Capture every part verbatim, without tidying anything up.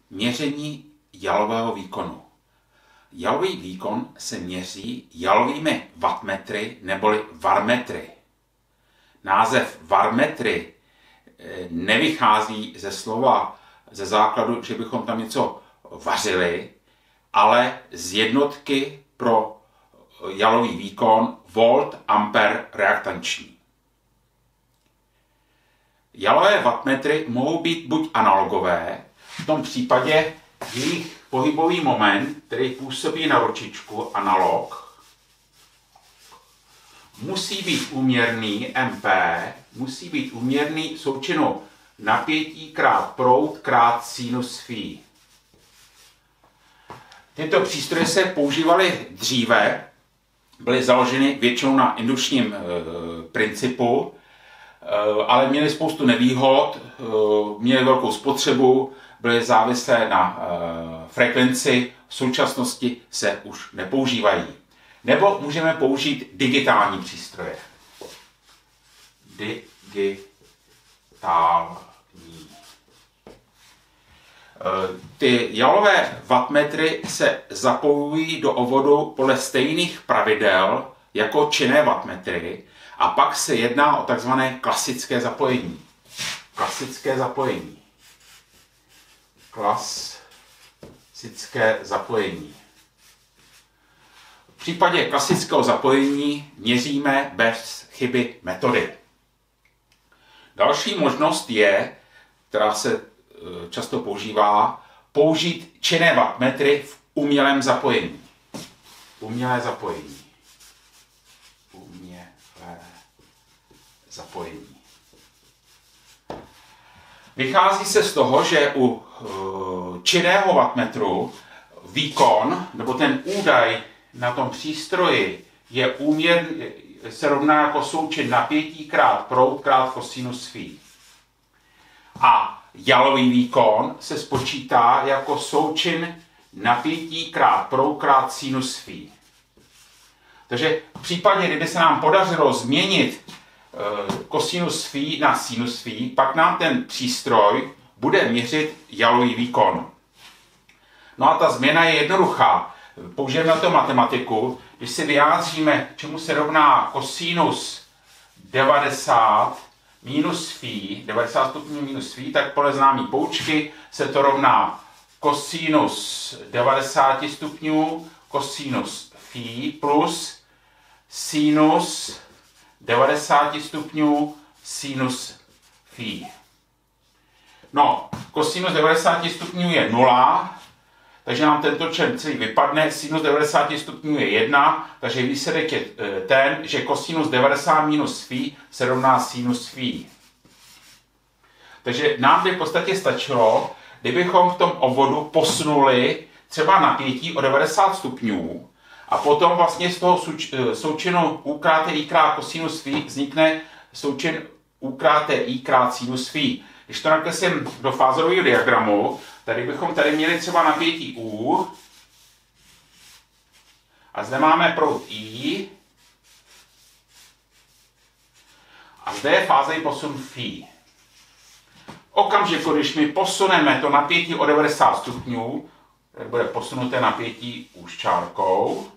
Měření jalového výkonu. Jalový výkon se měří jalovými wattmetry neboli varmetry. Název varmetry nevychází ze slova, ze základu, že bychom tam něco vařili, ale z jednotky pro jalový výkon volt ampere reaktanční. Jalové wattmetry mohou být buď analogové, v tom případě jejich pohybový moment, který působí na ručičku, analog, musí být úměrný M P, musí být úměrný součinu napětí krát proud krát sinus phi. Tyto přístroje se používaly dříve, byly založeny většinou na indukčním e, principu, e, ale měly spoustu nevýhod, e, měly velkou spotřebu, byly závislé na e, frekvenci, v současnosti se už nepoužívají. Nebo můžeme použít digitální přístroje. Digitální. Ty jalové wattmetry se zapojují do obvodu podle stejných pravidel jako činné wattmetry a pak se jedná o takzvané klasické zapojení. Klasické zapojení. Klasické zapojení. V případě klasického zapojení měříme bez chyby metody. Další možnost je, která se často používá, použít činné wattmetry v umělém zapojení. Umělé zapojení. Umělé zapojení. Vychází se z toho, že u činného wattmetru výkon, nebo ten údaj na tom přístroji je úměr, se rovná jako součin napětí krát proud krát kosinus phi. A jalový výkon se spočítá jako součin napětí krát proud krát sinus phi. Takže v případě, kdyby se nám podařilo změnit e, kosinus phi na sinus phi, pak nám ten přístroj bude měřit jalový výkon. No a ta změna je jednoduchá. Použijeme na to matematiku. Když si vyjádříme, čemu se rovná kosinus devadesát minus phi, devadesát stupňů minus phi, tak podle známé poučky se to rovná kosinus devadesát stupňů kosinus phi plus sinus devadesát stupňů sinus phi. No, kosinus devadesát stupňů je nula, takže nám tento člen celý vypadne, sinus devadesát stupňů je jedna, takže výsledek je ten, že kosinus devadesát minus phi se rovná sinus phi. Takže nám by v podstatě stačilo, kdybychom v tom obvodu posunuli třeba napětí o devadesát stupňů a potom vlastně z toho součinu U krát I krát kosinus phi vznikne součin U krát I krát sinus phi. Když to nakreslím do fázorového diagramu, tady bychom tady měli třeba napětí U a zde máme proud I a zde je fázový posun phi. Okamžiku, když my posuneme to napětí o devadesát stupňů, tady bude posunuté napětí U s čárkou,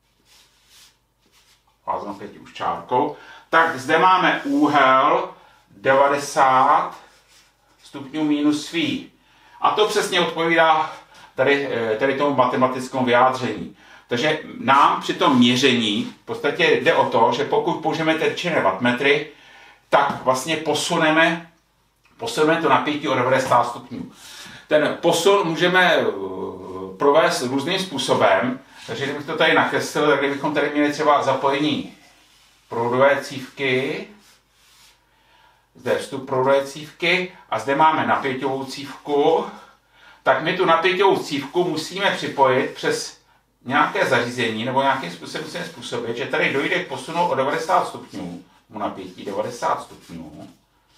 fázové napětí U s čárkou, tak zde máme úhel devadesát stupňů minus phi. A to přesně odpovídá tady, tady tomu matematickému vyjádření. Takže nám při tom měření v podstatě jde o to, že pokud použijeme ty činné wattmetry, tak vlastně posuneme, posuneme to napětí o devadesát stupňů. Ten posun můžeme provést různým způsobem, takže kdybych to tady nakreslil, tak kdybychom tady měli třeba zapojení proudové cívky, zde je vstup proudové cívky a zde máme napěťovou cívku, tak my tu napěťovou cívku musíme připojit přes nějaké zařízení nebo nějakým způsobem musíme způsobit, že tady dojde k posunu o devadesát stupňů, mu napětí devadesát stupňů.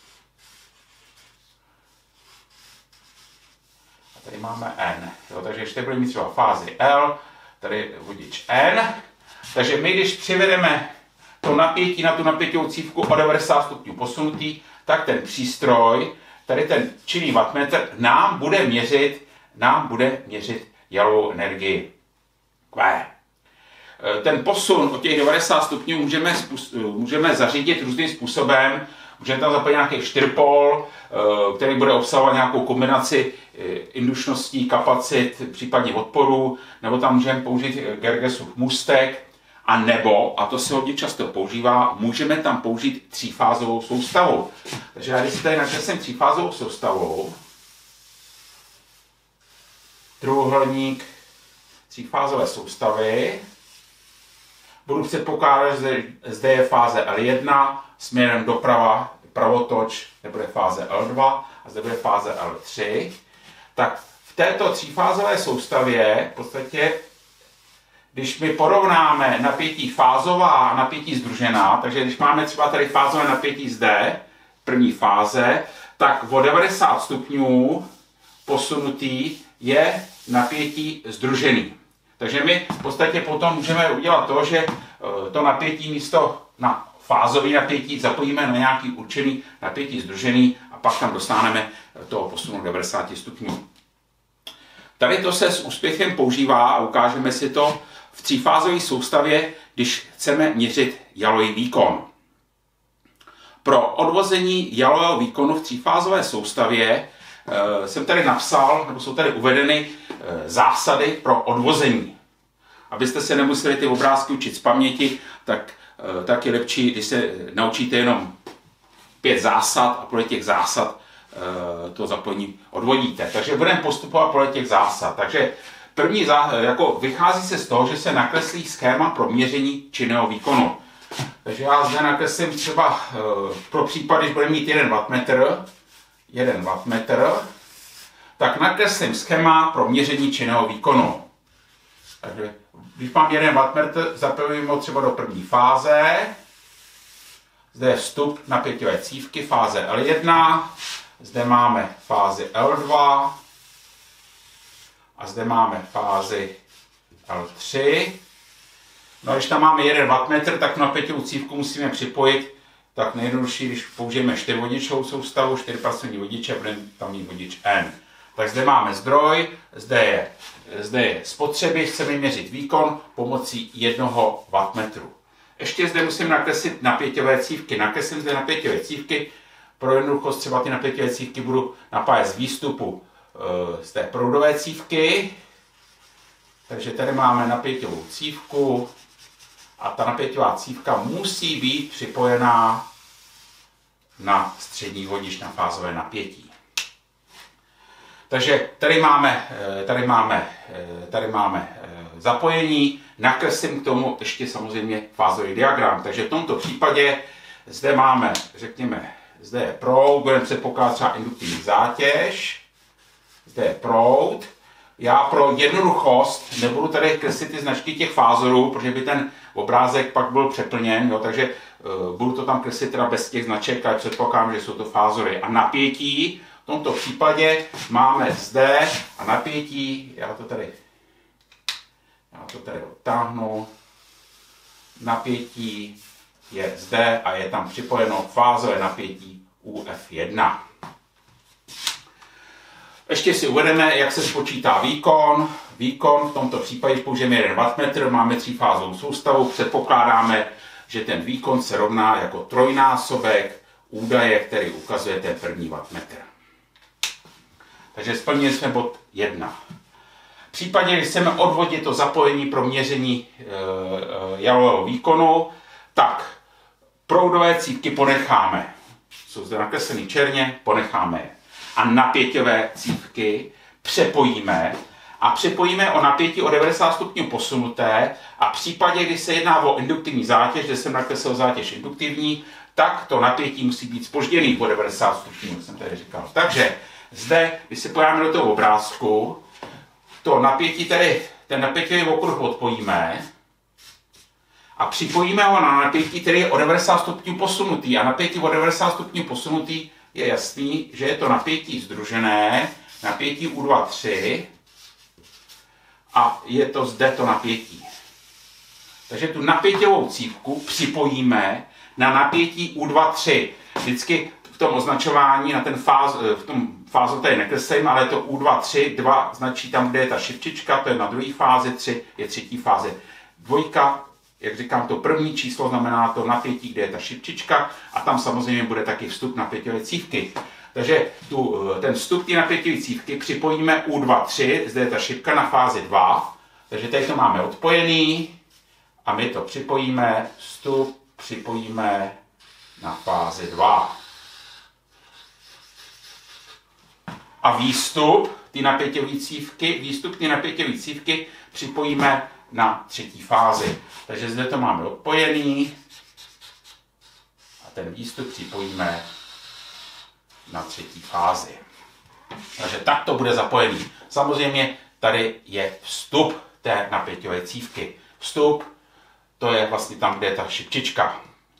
A tady máme N, jo, takže ještě budeme mít třeba fázi L, tady vodič N, takže my když přivedeme to napětí na tu napěťovou cívku o devadesát stupňů posunutý, tak ten přístroj, tady ten činný wattmetr, nám bude měřit nám bude měřit jalovou energii Q. Ten posun od těch devadesát stupňů můžeme, můžeme zařídit různým způsobem. Můžeme tam zapojit nějaký čtyřpol, který bude obsahovat nějakou kombinaci indučností, kapacit, případně odporu, nebo tam můžeme použít Gergesův můstek, a nebo, a to se hodně často používá, můžeme tam použít třífázovou soustavu. Takže já když si tady nakreslím třífázovou soustavou, trojúhelník třífázové soustavy, budu předpokládat, že zde je fáze L jedna, směrem doprava, pravotoč, zde bude fáze L dva a zde bude fáze L tři. Tak v této třífázové soustavě v podstatě, když my porovnáme napětí fázová a napětí sdružená, takže když máme třeba tady fázové napětí zde, první fáze, tak o devadesát stupňů posunutý je napětí sdružený. Takže my v podstatě potom můžeme udělat to, že to napětí místo na fázové napětí zapojíme na nějaký určený napětí sdružený a pak tam dostaneme toho posunu devadesát stupňů. Tady to se s úspěchem používá a ukážeme si to v třífázové soustavě, když chceme měřit jalový výkon. Pro odvození jalového výkonu v třífázové soustavě e, jsem tady napsal, nebo jsou tady uvedeny e, zásady pro odvození. Abyste se nemuseli ty obrázky učit z paměti, tak, e, tak je lepší, když se naučíte jenom pět zásad a podle těch zásad e, to zapojení odvodíte. Takže budeme postupovat podle těch zásad. Takže první zá, jako vychází se z toho, že se nakreslí schéma pro měření činného výkonu. Takže já zde nakreslím třeba e, pro případ, když budeme mít jeden wattmetr, jeden wattmetr, tak nakreslím schéma pro měření činného výkonu. Takže když mám jeden wattmetr, zapojím ho třeba do první fáze. Zde je vstup napěťové cívky, fáze L jedna, zde máme fázi L dva a zde máme fázi L tři. No a když tam máme jeden wattmetr, tak napěťovou cívku musíme připojit, tak nejjednodušší, když použijeme čtyřvodičovou soustavu, čtyřpracovní vodiče, budeme tam mít vodič N. Tak zde máme zdroj, zde je, zde je spotřeby, chceme měřit výkon pomocí jednoho wattmetru. Ještě zde musím nakreslit napěťové cívky. Nakreslím zde napěťové cívky. Pro jednoduchost třeba ty napěťové cívky budu napájet z výstupu e, z té proudové cívky. Takže tady máme napěťovou cívku a ta napěťová cívka musí být připojená na střední vodič, na fázové napětí. Takže tady máme, tady máme, tady máme zapojení, nakreslím k tomu ještě samozřejmě fázový diagram. Takže v tomto případě zde máme, řekněme, zde je proud, budeme předpokládat třeba induktivní zátěž, zde je proud. Já pro jednoduchost nebudu tady kreslit ty značky těch fázorů, protože by ten obrázek pak byl přeplněn, jo, takže uh, budu to tam kreslit teda bez těch značek, ale předpokládám, že jsou to fázory. A napětí, v tomto případě máme zde a napětí, já to tady, já to tady odtáhnu, napětí je zde a je tam připojeno fázové napětí U F jedna. Ještě si uvedeme, jak se spočítá výkon. Výkon v tomto případě, když použijeme jeden wattmetr, máme třífázovou soustavu, předpokládáme, že ten výkon se rovná jako trojnásobek údaje, který ukazuje ten první wattmetr. Takže splnili jsme bod jedna. V případě, když chceme odvodit to zapojení pro měření e, e, jalového výkonu, tak proudové cívky ponecháme. Jsou zde nakreslené černě, ponecháme je. A napěťové cívky přepojíme a přepojíme o napětí o devadesát stupňů posunuté a v případě, kdy se jedná o induktivní zátěž, kde jsem nakreslil zátěž induktivní, tak to napětí musí být zpožděný po devadesát stupňů, jak jsem tady říkal. Takže zde, když se pojáme do toho obrázku, to napětí tady, ten napěťový okruh odpojíme a připojíme ho na napětí, který je o devadesát stupňů posunutý. A napětí o devadesát stupňů posunutý je jasný, že je to napětí sdružené, napětí U dva tři a je to zde to napětí. Takže tu napěťovou cívku připojíme na napětí U dva tři. Vždycky v tom označování, na ten fáz, v tom fázu tady nekreslím, ale to U dva, tři, dva značí tam, kde je ta šipčička, to je na druhé fázi, tři je třetí fáze. Dvojka, jak říkám, to první číslo znamená to napětí, kde je ta šipčička a tam samozřejmě bude taky vstup napěťové cívky. Takže tu, ten vstup té napěťové cívky připojíme U dva, tři, zde je ta šipka na fázi dva, takže tady to máme odpojený a my to připojíme, vstup připojíme na fázi dva. A výstup ty napěťové cívky, výstup ty napěťové cívky připojíme na třetí fázi. Takže zde to máme odpojený a ten výstup připojíme na třetí fázi. Takže tak to bude zapojený. Samozřejmě tady je vstup té napěťové cívky. Vstup, to je vlastně tam, kde je ta šipčička.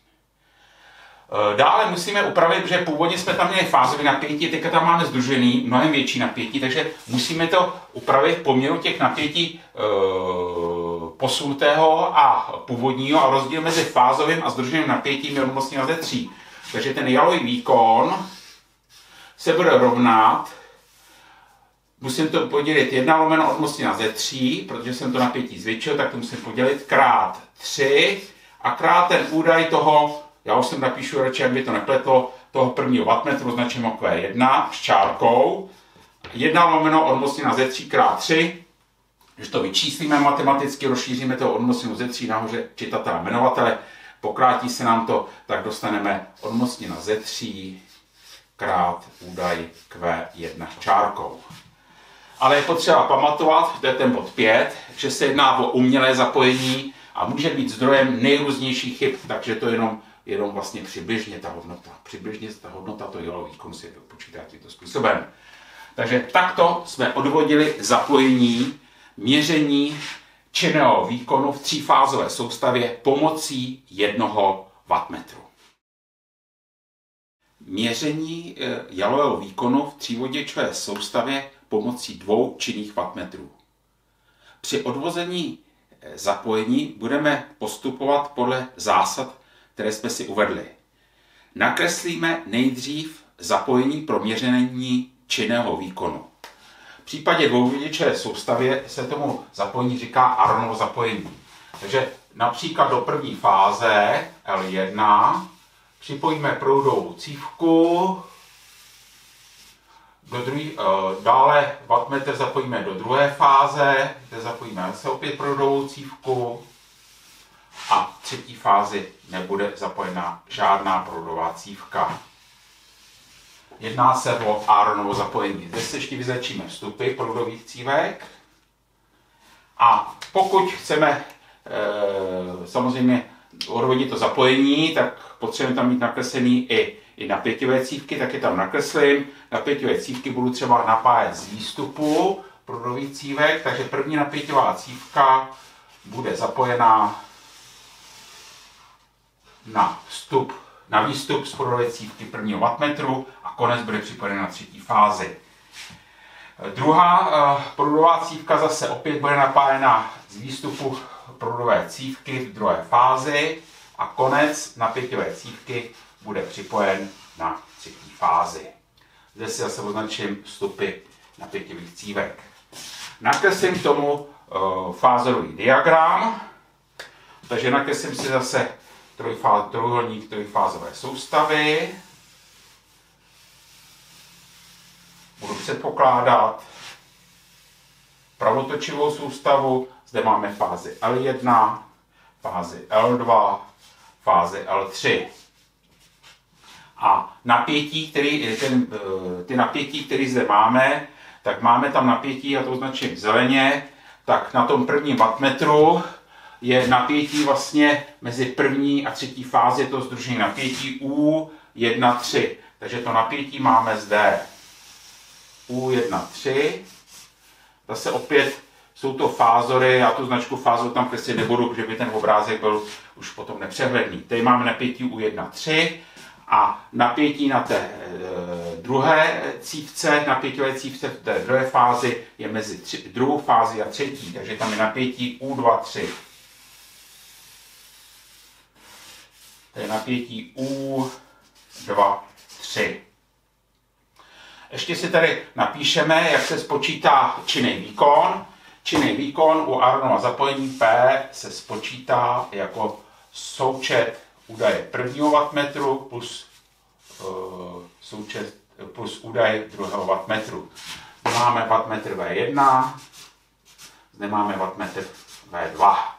Dále musíme upravit, že původně jsme tam měli fázové napětí, teďka tam máme sdružený, mnohem větší napětí, takže musíme to upravit v poměru těch napětí e, posunutého a původního a rozdíl mezi fázovým a sdruženým napětím je rovností na Z tři. Takže ten jalový výkon se bude rovnat, musím to podělit jedna lomeno odmostí na Z tři, protože jsem to napětí zvětšil, tak to musím podělit krát tři a krát ten údaj toho, já už jsem napíšu radši, jak by to nepletlo, toho prvního wattmetru značíme Q jedna s čárkou. jedna lomeno odmostí na Z tři krát tři. Když to vyčíslíme matematicky, rozšíříme to odmostinu Z tři nahoře čitatele jmenovatele, pokrátí se nám to, tak dostaneme odmostinu na Z tři krát údaj Q jedna s čárkou. Ale je potřeba pamatovat, to je ten bod pět, že se jedná o umělé zapojení a může být zdrojem nejrůznějších chyb, takže to jenom jenom vlastně přibližně ta hodnota. Přibližně ta hodnota toho jalového výkonu se počítá tímto způsobem. Takže takto jsme odvodili zapojení měření činného výkonu v třífázové soustavě pomocí jednoho wattmetru. Měření jalového výkonu v třívodičové soustavě pomocí dvou činných wattmetrů. Při odvození zapojení budeme postupovat podle zásad, které jsme si uvedli. Nakreslíme nejdřív zapojení pro měření činného výkonu. V případě dvouvědičové soustavě se tomu zapojení říká Aaronovo zapojení. Takže například do první fáze L jedna připojíme proudovou cívku, do druhý, dále wattmetr zapojíme do druhé fáze, kde zapojíme se opět proudovou cívku, a v třetí fázi nebude zapojena žádná proudová cívka. Jedná se o Aaronovo zapojení. Zde se ještě vyznačíme vstupy proudových cívek. A pokud chceme e, samozřejmě odvodit to zapojení, tak potřebujeme tam mít nakreslený i, i napěťové cívky, tak je tam nakreslím. Napěťové cívky budu třeba napájet z výstupu proudových cívek, takže první napěťová cívka bude zapojená na vstup, na výstup z proudové cívky prvního wattmetru a konec bude připojen na třetí fázi. Druhá uh, proudová cívka zase opět bude napájena z výstupu proudové cívky v druhé fázi a konec napěťové cívky bude připojen na třetí fázi. Zde si zase označím vstupy napěťových cívek. Nakreslím tomu uh, fázorový diagram, takže nakreslím si zase trojuhelník trojfázové soustavy. Budu předpokládat pravotočivou soustavu. Zde máme fázi L jedna, fázi L dva, fázi L tři. A napětí, který, ten, ty napětí, které zde máme, tak máme tam napětí, já to označím zeleně, tak na tom prvním wattmetru je napětí vlastně mezi první a třetí fázi, je to sdružení napětí U jedna tři. Takže to napětí máme zde U jedna tři. Zase opět jsou to fázory, já tu značku fázor tam kreslit nebudu, protože by ten obrázek byl už potom nepřehledný. Tady máme napětí U jedna tři a napětí na té e, druhé cívce, napěťové cívce v té druhé fázi je mezi tři, druhou fázi a třetí, takže tam je napětí U dva tři. To je napětí U dva tři. tři. Ještě si tady napíšeme, jak se spočítá činný výkon. Činný výkon u Aaronova zapojení P se spočítá jako součet údaje prvního wattmetru plus, uh, součet, plus údaj druhého wattmetru. Zde máme wattmetr V jedna, zde máme wattmetr V dva.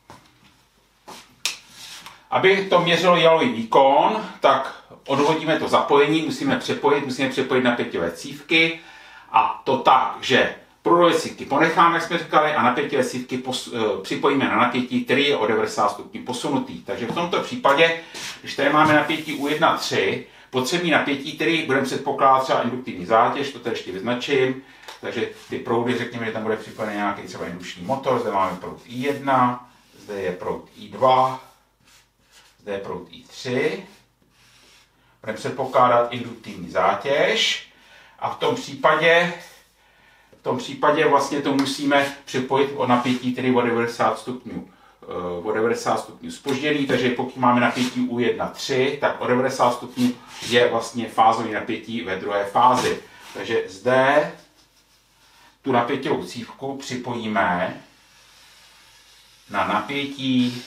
Aby to měřilo jalový výkon, tak odvodíme to zapojení, musíme přepojit, musíme přepojit napětivé cívky a to tak, že proudové cívky ponecháme, jak jsme říkali, a napětivé cívky pos, e, připojíme na napětí, který je o devadesát stupňů posunutý. Takže v tomto případě, když tady máme napětí U jedna tři, potřebný napětí, který budeme předpokládat třeba induktivní zátěž, to tady ještě vyznačím, takže ty proudy, řekněme, že tam bude připojený nějaký třeba indukční motor, zde máme proud I jedna, zde je proud I dva, zde je proud I tři, budeme předpokládat induktivní zátěž a v tom případě, v tom případě vlastně to musíme připojit o napětí, tedy o devadesát stupňů, o devadesát stupňů zpožděný, takže pokud máme napětí U jedna tři, tak o devadesát stupňů je vlastně fázový napětí ve druhé fázi. Takže zde tu napěťovou cívku připojíme na napětí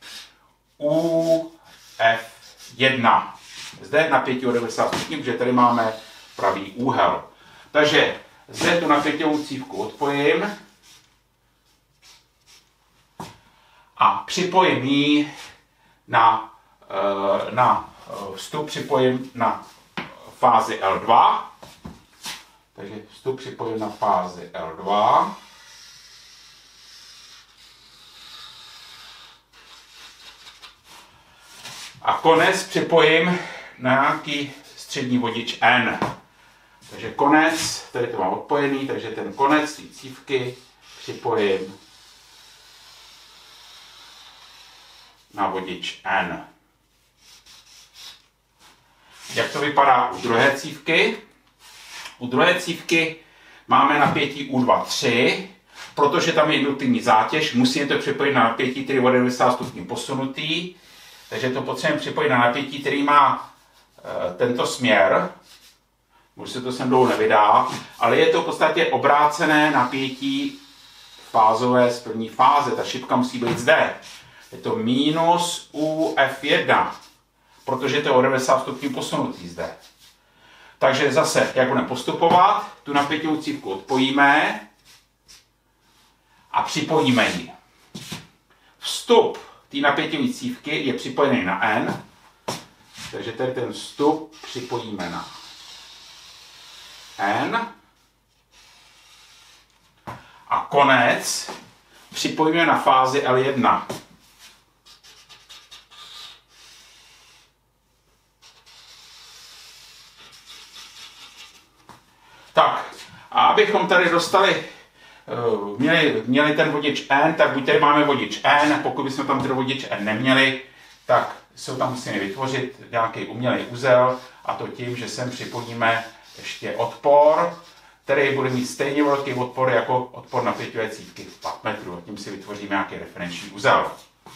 U F jedna. Zde napětí o devadesát stupňů, protože tady máme pravý úhel. Takže zde tu napěťovou cívku odpojím a připojím ji na, na vstup, připojím na fázi L dva. Takže vstup připojím na fázi L dva. A konec připojím na nějaký střední vodič N. Takže konec, tady to mám odpojený, takže ten konec té cívky připojím na vodič N. Jak to vypadá u druhé cívky? U druhé cívky máme napětí U dva tři, protože tam je induktivní zátěž, musíme to připojit na napětí, který je o devadesát stupňů posunutý, takže to potřebujeme připojit na napětí, který má e, tento směr. Už se to sem dolů nevydá, ale je to v podstatě obrácené napětí fázové z první fáze. Ta šipka musí být zde. Je to minus U F jedna, protože to je o devadesát stupňů posunutý zde. Takže zase, jak budeme postupovat, tu napěťovou cívku odpojíme a připojíme ji. Vstup té napěťové cívky je připojený na N, takže tady ten vstup připojíme na N a konec připojíme na fázi L jedna. Tak, a abychom tady dostali, měli, měli ten vodič N, tak buď tady máme vodič N, pokud bychom tam ten vodič N neměli, tak se tam musíme vytvořit nějaký umělý uzel, a to tím, že sem připojíme ještě odpor, který bude mít stejně velký odpor jako odpor napěťové cívky v wattmetru. A tím si vytvoříme nějaký referenční uzel.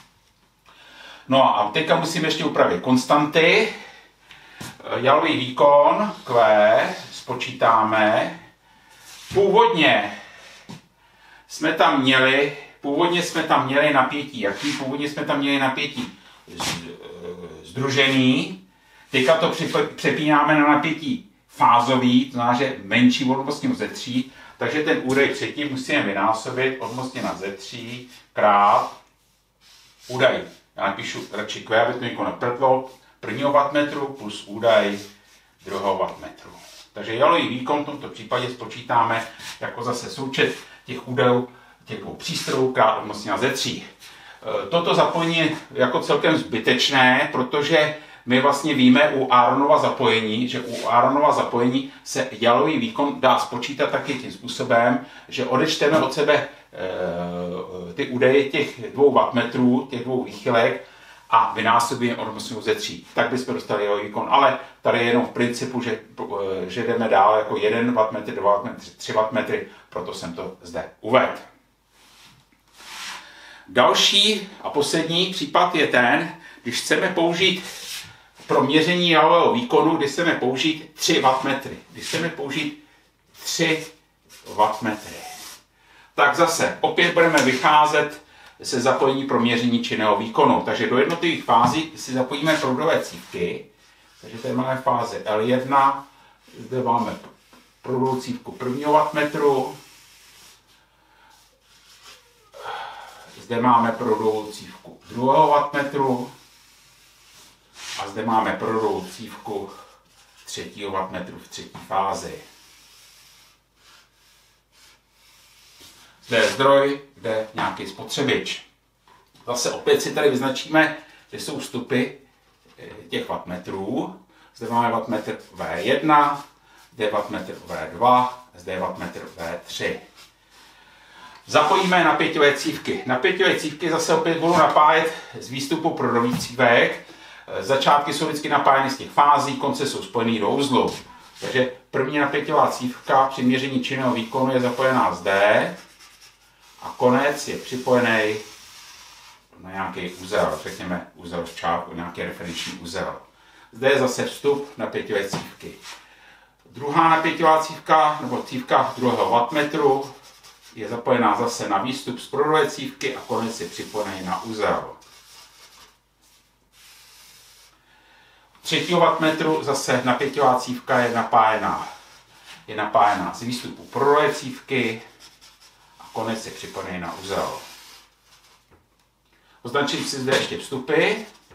No a teďka musíme ještě upravit konstanty. Jalový výkon Q spočítáme. Původně jsme tam měli, původně jsme tam měli napětí. Jaký? Původně jsme tam měli napětí sdružený. Teďka to přepínáme na napětí fázový, to znamená, že menší odmostněno ze tří, takže ten údaj předtím musíme vynásobit odmostněna ze tří krát údaj. Já napíšu radši Q, aby to někoho nepletlo, prvního wattmetru plus údaj druhého wattmetru. Takže jalový výkon v tomto případě spočítáme jako zase součet těch údajů, těch dvou přístrojů krát odmostněna ze tří. Toto zapojení je jako celkem zbytečné, protože my vlastně víme u Aaronova zapojení, že u Aaronova zapojení se jalový výkon dá spočítat taky tím způsobem, že odečteme od sebe e, ty údaje těch dvou wattmetrů, těch dvou výchylek a vynásobíme odmostněnou ze tří. Tak bychom dostali jalový výkon, ale tady je jenom v principu, že, že jdeme dál jako jeden wattmetr, dva wattmetry, tři wattmetry, proto jsem to zde uvedl. Další a poslední případ je ten, když chceme použít pro měření jalového výkonu, kdy chceme použít tři wattmetry. Kdy chceme použít tři wattmetry. Tak zase, opět budeme vycházet se zapojení pro měření činného výkonu. Takže do jednotlivých fází si zapojíme proudové cívky. Takže tady máme fázi L jedna, zde máme proudovou cívku prvního wattmetru, zde máme proudovou cívku druhého wattmetru a zde máme proudovou cívku třetího wattmetru v třetí fázi. Zde je zdroj, kde je nějaký spotřebič. Zase opět si tady vyznačíme, že jsou vstupy těch wattmetrů. Zde máme wattmetr V jedna, zde je wattmetr V dva, zde je wattmetr V tři. Zapojíme napěťové cívky. Napěťové cívky zase opět budu napájet z výstupu proudových cívek. Začátky jsou vždycky napájeny z těch fází, konce jsou spojený do uzlu. Takže první napěťová cívka při měření činného výkonu je zapojená zde a konec je připojený na nějaký uzel, řekněme uzel v čárku, nějaký referenční uzel. Zde je zase vstup napěťové cívky. Druhá napěťová cívka, nebo cívka druhého wattmetru, je zapojená zase na výstup z proudové cívky a konec je připojený na uzel. Třetího wattmetru zase napěťová cívka je napájená, je napájená z výstupu proudové cívky a konec je připojený na uzel. Označím si zde ještě vstupy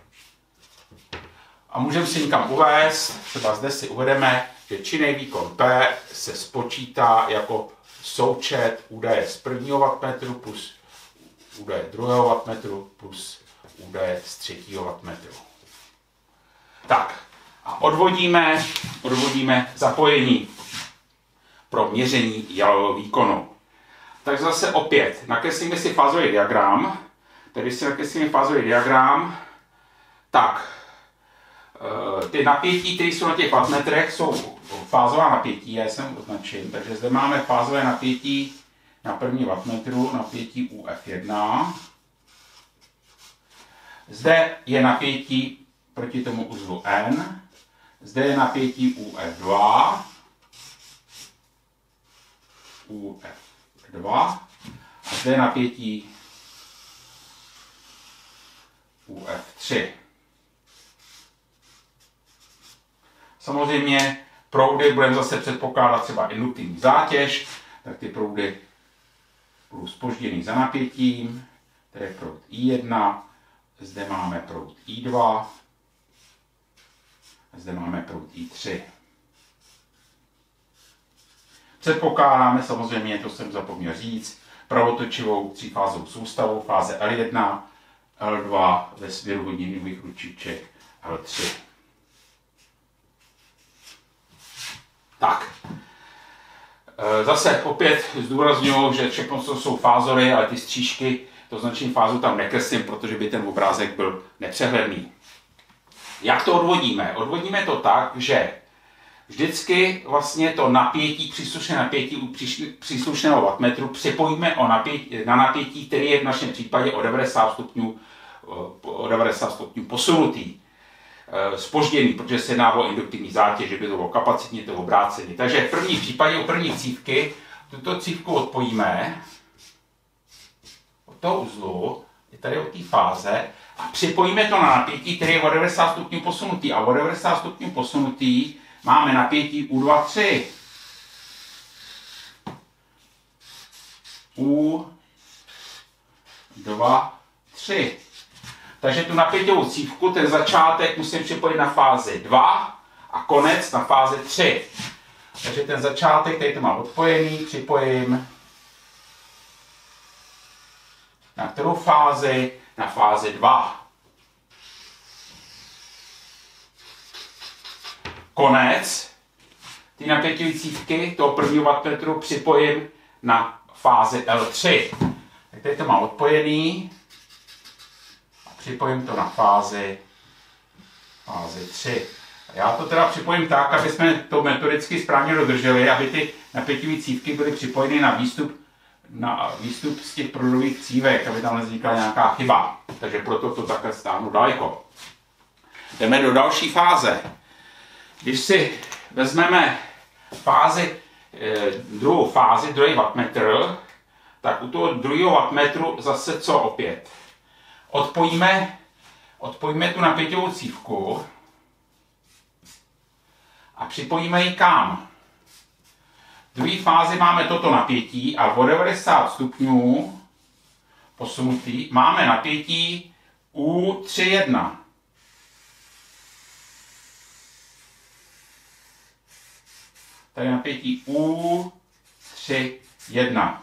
a můžeme si někam uvést, třeba zde si uvedeme, že činný výkon P se spočítá jako součet údaje z prvního wattmetru plus údaje druhého wattmetru plus údaje z třetího wattmetru. Tak a odvodíme, odvodíme zapojení pro měření jalového výkonu. Tak zase opět nakreslíme si fázový diagram. Tady si nakreslíme fázový diagram, tak ty napětí, které jsou na těch wattmetrech, jsou fázová napětí, já jsem označil, takže zde máme fázové napětí na první wattmetru, napětí U F jedna. Zde je napětí proti tomu uzlu N, zde je napětí U F dva, U F dva a zde je napětí U F tři. Samozřejmě proudy budeme zase předpokládat třeba induktivní zátěž, tak ty proudy budou zpožděný za napětím, tady je proud I jedna, zde máme proud I dva, zde máme proud I tři. Předpokládáme samozřejmě, to jsem zapomněl říct, pravotočivou třífázovou soustavu, fáze L jedna, L dva ve směru hodinových ručiček, L tři. Tak, zase opět zdůrazňuji, že všechno to jsou fázory, ale ty střížky, to značení fázu tam nekreslím, protože by ten obrázek byl nepřehledný. Jak to odvodíme? Odvodíme to tak, že vždycky vlastně to napětí, příslušné napětí u příslušného wattmetru připojíme o napětí, na napětí, který je v našem případě o devadesát stupňů, o devadesát stupňů posunutý. Zpožděný, protože se jedná o induktivní zátěž, že by to bylo kapacitně, to obrácený. Takže v prvním případě u první cívky tuto cívku odpojíme od toho uzlu, je tady od té fáze, a připojíme to na napětí, který je o devadesát stupňů posunutý. A o devadesát stupňů posunutý máme napětí U dva tři. U dva tři. Takže tu napěťovou cívku, ten začátek musím připojit na fázi dva a konec na fázi tři. Takže ten začátek, který to mám odpojený, připojím na kterou fázi? Na fázi dva. Konec. Ty napěťové cívky toho prvního wattmetru připojím na fázi L tři. Tak tady to mám odpojený. Připojím to na fázi, fázi tři. Já to teda připojím tak, aby jsme to metodicky správně dodrželi, aby ty napěťové cívky byly připojeny na výstup, na výstup z těch proudových cívek, aby tam nevznikla nějaká chyba. Takže proto to takhle stáhnu daleko. jdeme do další fáze. Když si vezmeme fázi, druhou fázi, druhý wattmetr, tak u toho druhého wattmetru zase co opět? Odpojíme, odpojíme tu napěťovou cívku a připojíme ji kam? V druhé fázi máme toto napětí a o devadesát stupňů posunutý máme napětí U tři jedna. Tady napětí U tři jedna.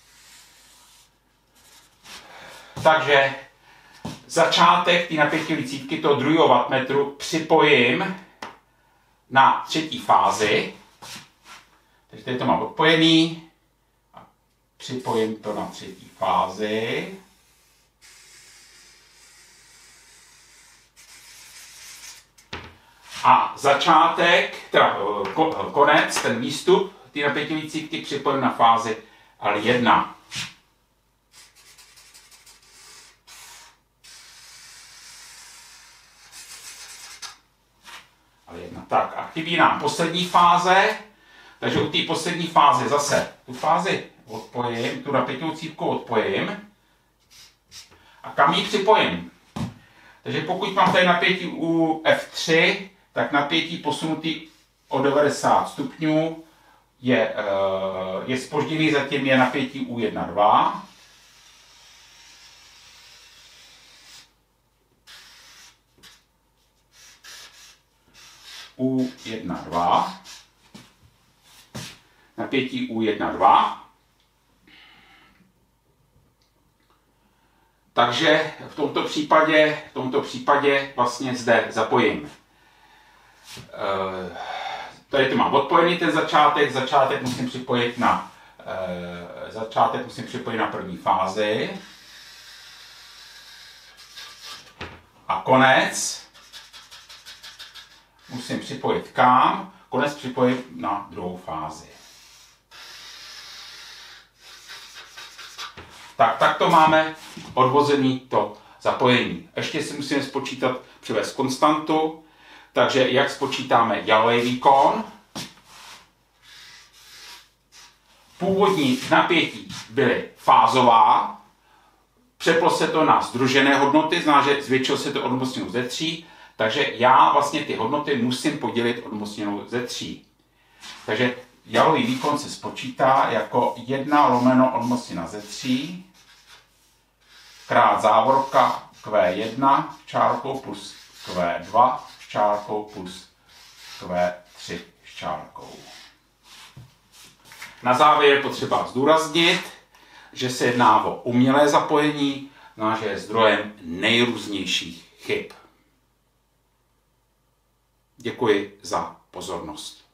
Takže začátek té napěťové cívky toho druhého wattmetru připojím na třetí fázi. Takže tady to mám odpojený a připojím to na třetí fázi. A začátek, teda konec, ten výstup té napěťové cívky připojím na fázi L jedna. L jedna. Tak a chybí nám poslední fáze, takže u té poslední fáze zase tu fázi odpojím, tu napěťovou cívku odpojím a kam ji připojím? Takže pokud mám tady napětí u F tři, tak napětí posunutý o devadesát stupňů je, je zpožděný, zatím je napětí U jedna dva. U jedna dva. Napětí U jedna dva. Takže v tomto případě, v tomto případě vlastně zde zapojím. Tady to mám odpojený ten začátek, začátek musím připojit na, začátek musím připojit na první fázi. A konec musím připojit kam? Konec připojit na druhou fázi. Tak, tak to máme odvozený to zapojení. Ještě si musíme spočítat, přivést konstantu. Takže jak spočítáme jalový výkon? Původní napětí byly fázová, přeplo se to na sdružené hodnoty, znamená, že zvětšilo se to odmocněnou ze tří, takže já vlastně ty hodnoty musím podělit odmocněnou ze tří. Takže jalový výkon se spočítá jako jedna lomeno odmocněna ze tří krát závorka Q jedna čárkou plus Q dva čárkou plus Q tři čárkou. Na závěr je potřeba zdůraznit, že se jedná o umělé zapojení, no, že je zdrojem nejrůznějších chyb. Děkuji za pozornost.